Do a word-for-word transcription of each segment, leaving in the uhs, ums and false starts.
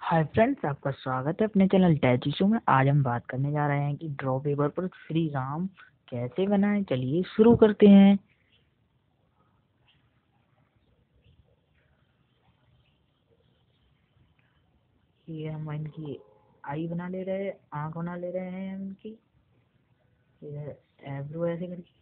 Hi friends, आपका स्वागत है अपने चैनल टैच इशू में। आज हम बात करने जा रहे हैं कि ड्रॉ पेपर पर श्री राम कैसे बनाएं। चलिए शुरू करते हैं। ये हम इनकी आई बना ले रहे हैं, आँख बना ले रहे हैं इनकी, एब्रो ऐसे करके।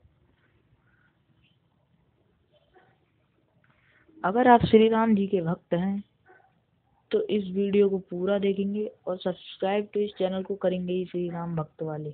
अगर आप श्री राम जी के भक्त हैं तो इस वीडियो को पूरा देखेंगे और सब्सक्राइब तो इस चैनल को करेंगे ही श्री राम भक्त वाले।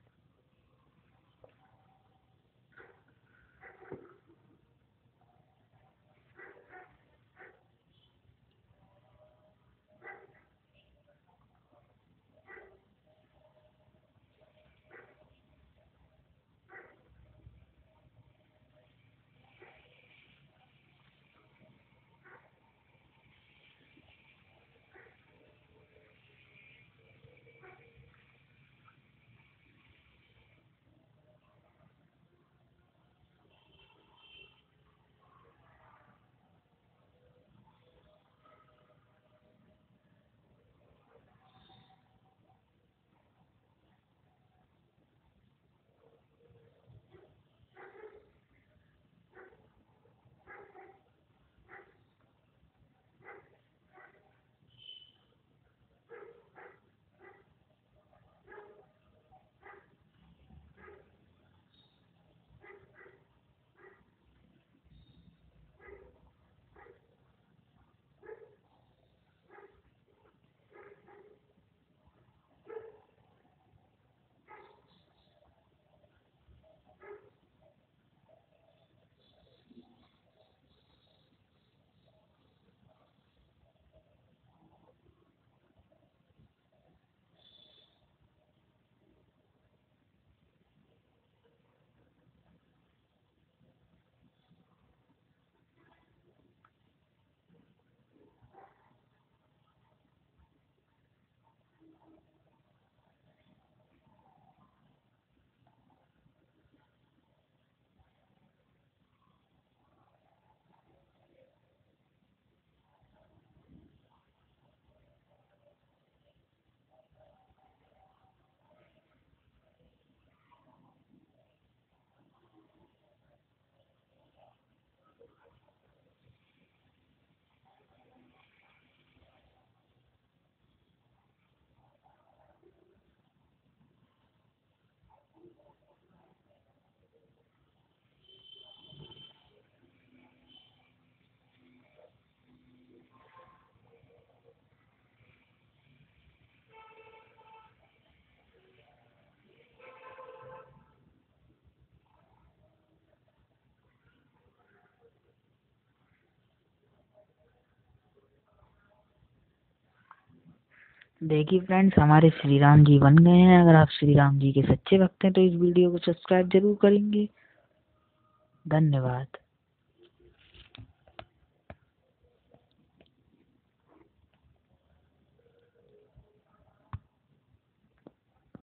देखिए फ्रेंड्स, हमारे श्री राम जी बन गए हैं। अगर आप श्री राम जी के सच्चे भक्त हैं तो इस वीडियो को सब्सक्राइब जरूर करेंगे। धन्यवाद।